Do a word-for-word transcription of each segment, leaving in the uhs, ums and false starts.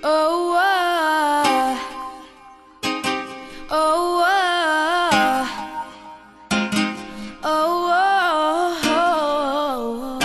oh, oh, oh, oh, oh,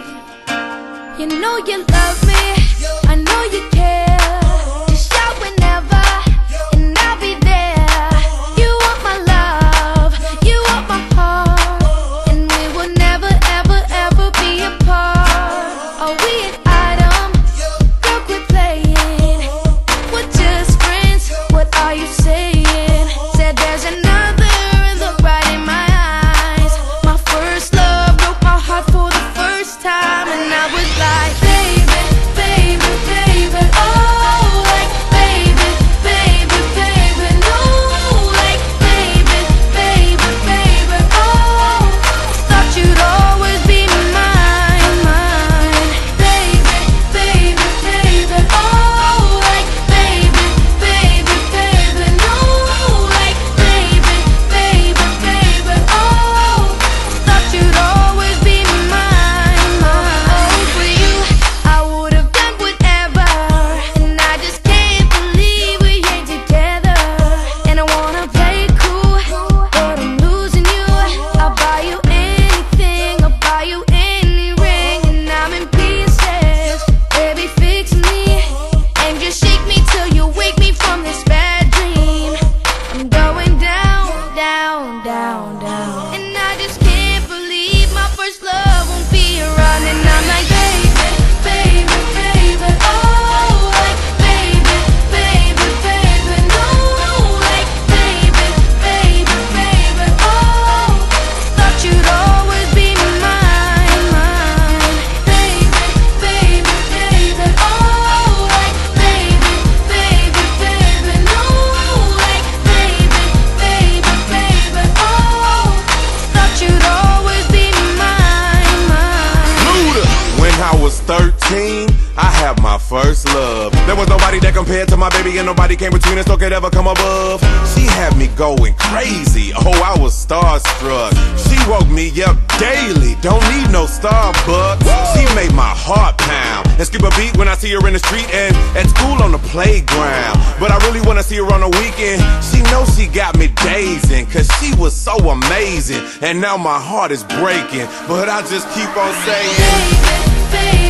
oh. You know you love me, I know you care. Just shout whenever, and I'll be there. You want my love, you want my heart, and we will never, ever, ever be apart. Are we an item? Girl, quit playing. We're just friends, what are you saying? Said there's another look right in my eyes. My first love broke my heart for the first time, and I was like, baby, baby, baby, oh, like, baby, baby, baby, no, like, baby, baby, baby, oh, thought you'd always be mine, mine, baby, baby, baby, oh, like, baby, baby, baby, no, like, baby, baby, baby, oh, thought you'd always be mine, mine. Oh, for you, I would've done whatever, and I just can't believe we ain't together. And I wanna play cool, but I'm losing you. I'll buy you anything, I'll buy you any ring, and I'm in pieces. Baby, fix me, and just shake me till you wake me from this bad dream. I'm going down, down, down, down, and I just can't believe my first love won't be around. And I'm like, baby, baby, baby, oh, like, baby, baby, baby, no, like, baby, baby, baby, oh, thought you'd always be mine, mine, baby, baby, baby, oh, like, baby, baby, baby, no, like, baby, baby, baby, oh, thought you'd always be mine, mine. When I was thirteen, I had my first love. There was nobody that compared to my baby, and nobody came between us or could ever come above. She had me going crazy, oh, I was starstruck. She woke me up daily, don't need no Starbucks. She made my heart pound and skip a beat when I see her in the street and at school on the playground. But I really wanna see her on the weekend. She knows she got me dazing, cause she was so amazing. And now my heart is breaking, but I just keep on saying, Baby, baby.